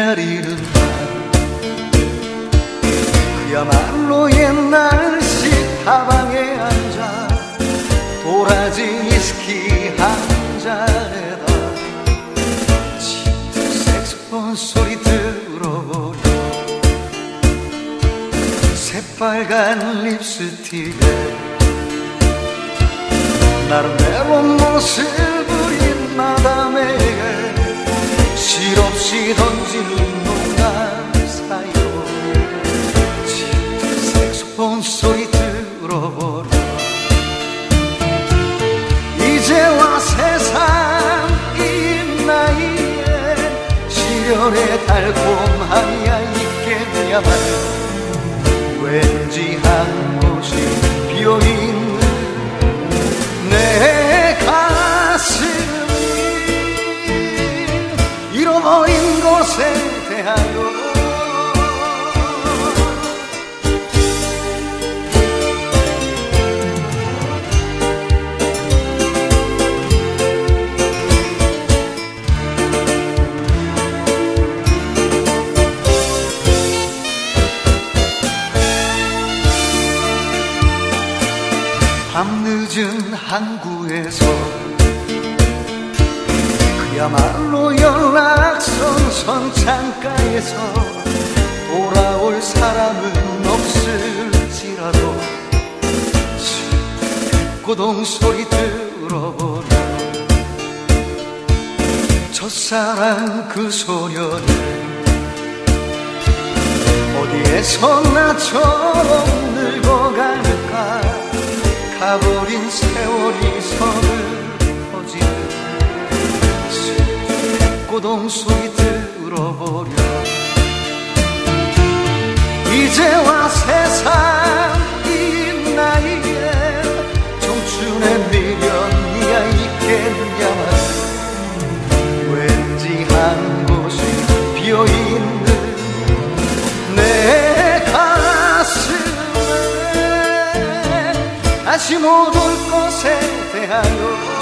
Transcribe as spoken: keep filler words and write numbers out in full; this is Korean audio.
기다리는 밤 그야말로 옛날식 다방에 앉아 도라지 위스키 한 잔에다 짙은 색소폰 소리 들어보려 새빨간 립스틱에 나름대로 모습 부린 마담에게 실없이 던지는 농담 사이로 짙은 색소폰 소리 들어보려 이제와 세상 이 나이에 시련의 달콤함이야 있겠냐만 왠지 한 곳이 비어있는 내 가슴이 잃어버린 곳에 대하여 밤늦은 항구에서 그야말로 연락선 선창가에서 돌아올 사람은 없을지라도 고동 소리 들어보려 첫사랑 그 소녀는 어디에서 나처럼 늙어갈까 가버린 세월이 서글퍼지는 고동 소리 들어보려 이제와 세상 이 나이에 청춘의 미련이야 있겠냐만 왠지 한 곳이 비어있는 내 가슴 다시 못 올 것에 대하여